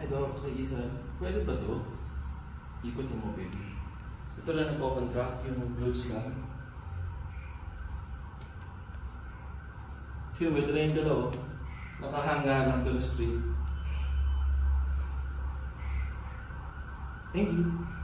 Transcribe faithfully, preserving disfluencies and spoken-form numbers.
Ay, daw ako sa isa. Pwede ba to? Ikot mo, baby. Ito lang nagko-contract, yung glutes lang. Sino ba ito na yung dalaw? Nakahanga lang to na street. Thank you.